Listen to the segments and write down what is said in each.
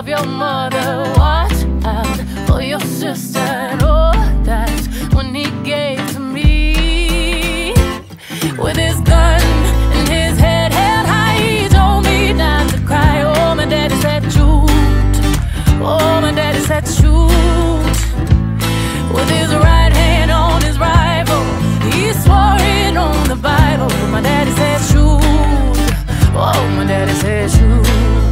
of your mother. Watch out for your sister. And all that's when he gave to me. With his gun and his head held high, he told me not to cry. Oh, my daddy said shoot. Oh, my daddy said shoot. With his right hand on his rifle, he swore it on the Bible. My daddy said shoot. Oh, my daddy said shoot.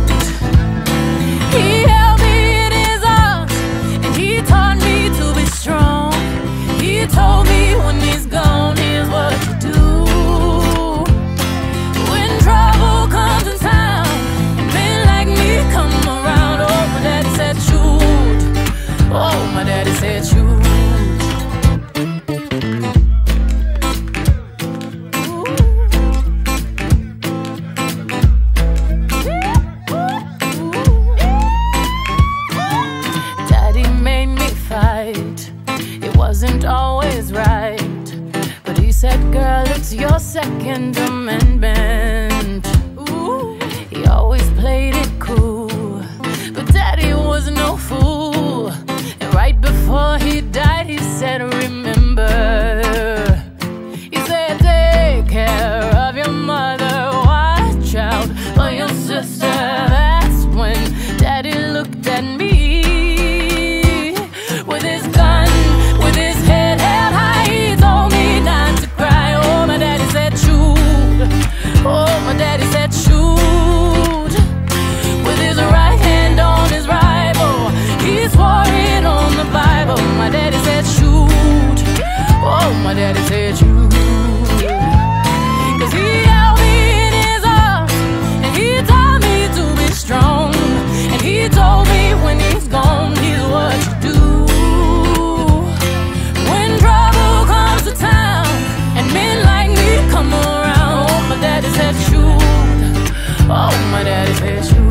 He held me in his arms and he taught me to be strong. He told me when he's gone, here's what to do. When trouble comes in town, men like me come around. Oh, my daddy said shoot. Oh, my daddy said shoot. It wasn't always right, but he said, girl, it's your Second Amendment. Ooh. He always played it cool, but daddy was no fool. And right before he died, he said, remember. He said, take care of your mother, watch out for your sister. That's when daddy looked at me. With his gun, with his head held high, he told me not to cry. Oh, my daddy said shoot. Oh, my daddy said shoot. With his right hand on his rifle, he swore it on the Bible. My daddy said shoot. Oh, my daddy said shoot. 'Cause he held me in his arms and he taught me to be strong. And he told me when he's gone, here's what you do. Oh, my daddy said shoot.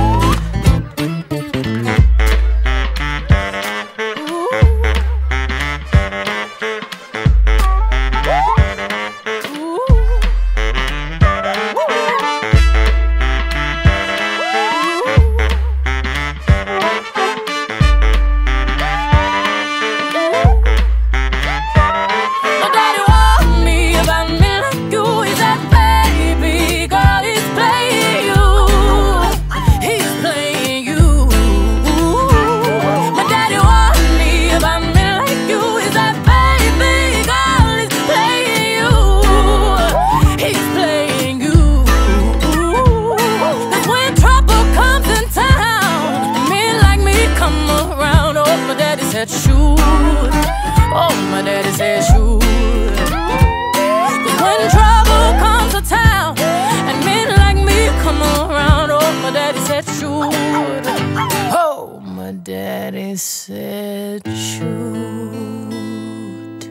Shoot. Oh, my daddy said shoot. 'Cause when trouble comes to town and men like me come around, oh, my daddy said shoot. Oh, my daddy said shoot.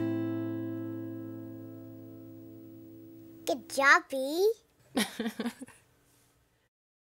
Good job, B.